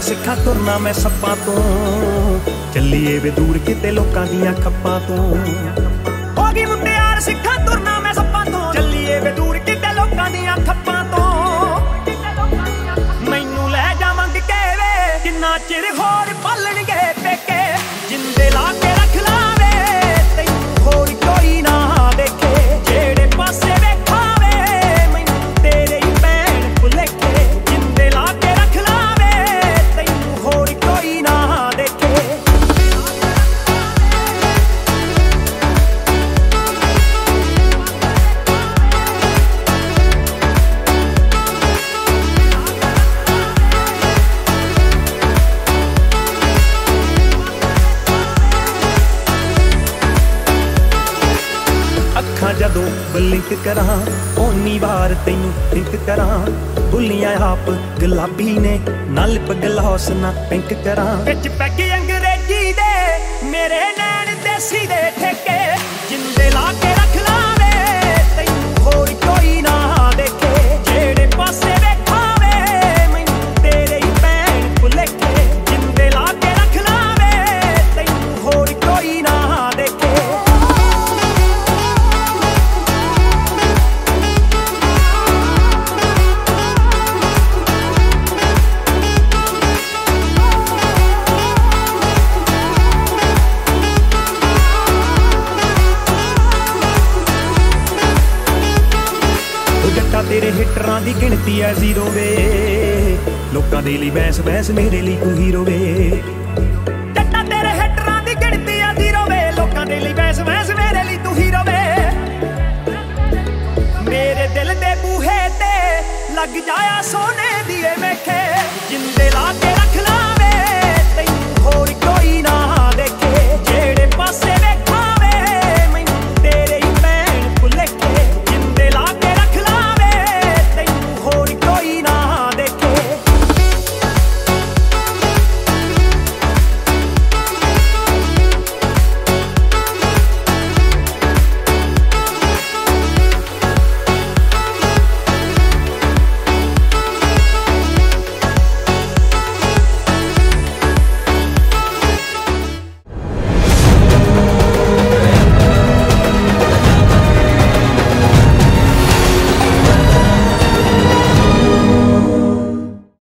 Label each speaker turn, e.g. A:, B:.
A: ਸਿੱਖਾਂ ਤੁਰਨਾ ਮੈਂ ਸੱਪਾਂ ਤੋਂ, ਚੱਲੀਏ ਵੇ ਦੂਰ ਕਿਤੇ ਲੋਕਾਂ ਦੀਆਂ ਖੱਪਾਂ ਤੋਂ। ਹੋ ਗਈ ਮੁਟਿਆਰ ਸਿੱਖਾਂ ਤੁਰਨਾ ਮੈਂ ਸੱਪਾਂ ਤੋਂ, ਚੱਲੀਏ ਵੇ ਦੂਰ ਕਿਤੇ ਲੋਕਾਂ ਦੀਆਂ ਖੱਪਾਂ ਤੋਂ। ਮੈਨੂੰ ਲੈ ਜਾ ਮੰਗ ਕੇ ਵੇ ਕਿੰਨਾ ਚਿਰ ਹੋਰ ਪਾਲਣਗੇ ਪੇਕੇ, ਜਿੰਦੇ ਲਾ ਕੇ ਰੱਖ ਲਾਵੇ ਤੈਨੂੰ ਹੋਰ ਕੋਈ ਨਾ ਦੇਖੇ। ਜਿਹੜੇ ਪਾਸੇ ਵੇਖਾਵੇ ਮੈਨੂੰ ਤੇਰੇ ਹੀ ਭੈਣ ਭੁਲੇਖੇ, ਜਿੰਦੇ ਲਾ ਕੇ ਰੱਖ ਲਾਵੇ ਤੈਨੂੰ ਹੋਰ ਕੋਈ ਨਾ ਦੇਖੇ। ਜਦੋਂ ਬਲਿੰਕ ਕਰਾਂ ਓਨੀ ਵਾਰ ਤੈਨੂੰ ਥਿੰਕ ਕਰਾਂ। ਬੁੱਲੀਆਂ ਆਪ ਗੁਲਾਬੀ ਨੇ ਨਾ ਲਿਪ ਗਲੋਸ ਨਾ ਪਿੰਕ ਕਰਾਂ। ਵਿੱਚ ਪੈਗ ਅੰਗਰੇਜ਼ੀ ਦੇ ਮੇਰੇ ਨੈਣ ਦੇਸੀ ਦੇ ਠੇਕੇ, ਜਿੰਦੇ ਲਾ ਕੇ ਰੱਖ ਲਾਵੇ ਤੈਨੂੰ ਹੋਰ ਕੋਈ ਨਾ ਦੇਖੇ। ਜਿਹੜੇ ਪਾਸੇ ਵੇਖਾਵੇ ਮੈਨੂੰ ਤੇਰੇ ਹੀ ਭੈਣ ਭੁਲੇਖੇ, ਜਿੰਦੇ ਲਾ ਕੇ ਰੱਖ ਲਾਵੇ ਤੈਨੂੰ ਹੋਰ ਕੋਈ ਨਾ ਦੇਖੇ। ਤੇਰੇ ਹਿੱਟਰਾਂ ਦੀ ਗਿਣਤੀ ਐ ਜ਼ੀਰੋ ਵੇ, ਲੋਕਾਂ ਦੇ ਲਈ ਬੈਂਸ ਬੈਂਸ ਮੇਰੇ ਲਈ ਤੂੰ ਹੀਰੋ ਵੇ।